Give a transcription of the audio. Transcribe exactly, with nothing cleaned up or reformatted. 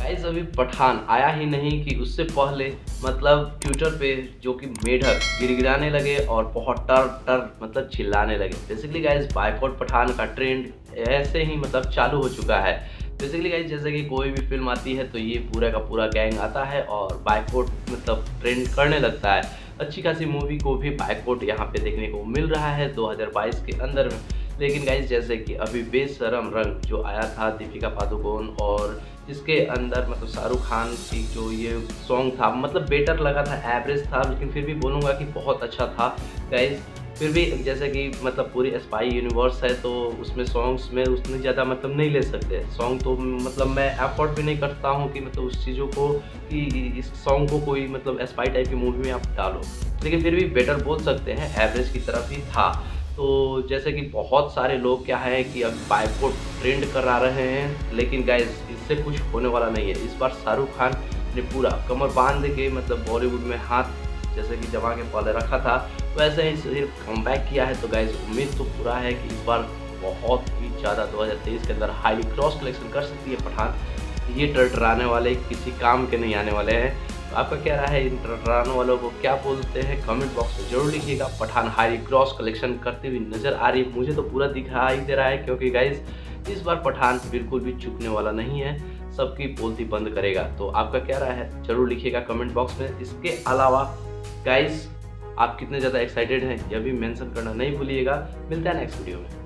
Guys अभी पठान आया ही नहीं कि उससे पहले मतलब ट्विटर पे जो कि मेढक गिड़गिड़ाने लगे और बहुत टर टर मतलब चिल्लाने लगे। बेसिकली गाइस बायकॉट पठान का ट्रेंड ऐसे ही मतलब चालू हो चुका है। बेसिकली गाइस जैसे कि कोई भी फिल्म आती है तो ये पूरा का पूरा गैंग आता है और बायकॉट मतलब ट्रेंड करने लगता है। अच्छी खासी मूवी को भी बायकॉट यहाँ पे देखने को मिल रहा है दो हज़ार बाईस के अंदर में। लेकिन गाइस जैसे कि अभी बेशरम रंग जो आया था दीपिका पादुकोण और जिसके अंदर मतलब शाहरुख खान की जो ये सॉन्ग था मतलब बेटर लगा था, एवरेज था, लेकिन फिर भी बोलूँगा कि बहुत अच्छा था गाइस। फिर भी जैसे कि मतलब पूरी स्पाई यूनिवर्स है तो उसमें सॉन्ग्स में उतनी ज़्यादा मतलब नहीं ले सकते सॉन्ग, तो मतलब मैं एफर्ट भी नहीं करता हूँ कि मतलब उस चीज़ों को कि इस सॉन्ग को कोई मतलब स्पाई टाइप की मूवी में आप डालो, लेकिन फिर भी बेटर बोल सकते हैं, एवरेज की तरफ ही था। तो जैसे कि बहुत सारे लोग क्या है कि अब बायकॉट ट्रेंड करा रहे हैं, लेकिन गाइस इससे कुछ होने वाला नहीं है। इस बार शाहरुख खान ने पूरा कमर बांध के मतलब बॉलीवुड में हाथ जैसे कि जमा के पहले रखा था वैसे ही सिर्फ कमबैक किया है। तो गाइस उम्मीद तो पूरा है कि इस बार बहुत ही ज़्यादा दो हज़ार तेईस के अंदर हाईली क्रॉस कलेक्शन कर सकती है पठान। ये टरटराने वाले किसी काम के नहीं आने वाले हैं। तो आपका क्या राय है, इन टरटराने वालों को क्या बोलते हैं कमेंट बॉक्स में जरूर लिखिएगा। पठान हाई क्रॉस कलेक्शन करती हुई नजर आ रही है, मुझे तो पूरा दिखाई दे रहा है, क्योंकि गाइस इस बार पठान बिल्कुल भी चुकने वाला नहीं है, सबकी बोलती बंद करेगा। तो आपका क्या राय है जरूर लिखिएगा कमेंट बॉक्स में। इसके अलावा गाइस आप कितने ज़्यादा एक्साइटेड हैं यह भी मेंशन करना नहीं भूलिएगा। मिलता है नेक्स्ट वीडियो में।